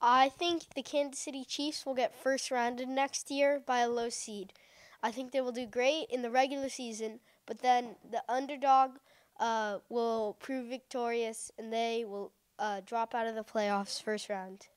I think the Kansas City Chiefs will get first rounded next year by a low seed. I think they will do great in the regular season, but then the underdog will prove victorious, and they will drop out of the playoffs first round.